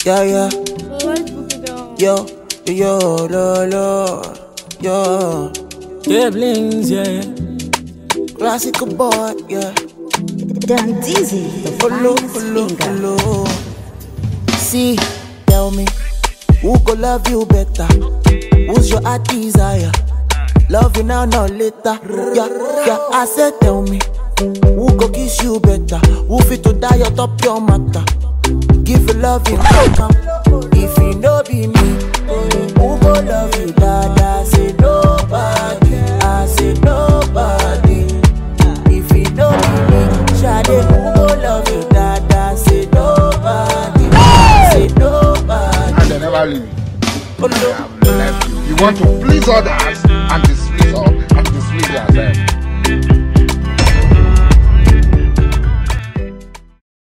Yeah, yeah. Let's book it down. Yo, yo, lo, lo, yo. Yeah, blings, yeah. Classical boy, yeah. Done dizzy, the Follow, finest follow, finger. follow. See, tell me, who go love you better? Who's your heart desire? Love you now, not later. Yeah, yeah, I said tell me, who go kiss you better? Who fit to die on top your matter? Give you love in welcome. If you no be me, who go love you, dada? Say nobody, I say nobody. If you no be me, Shade, who go love you, dada? Say nobody, say nobody. And they never leave you. Oh, no. You want to please others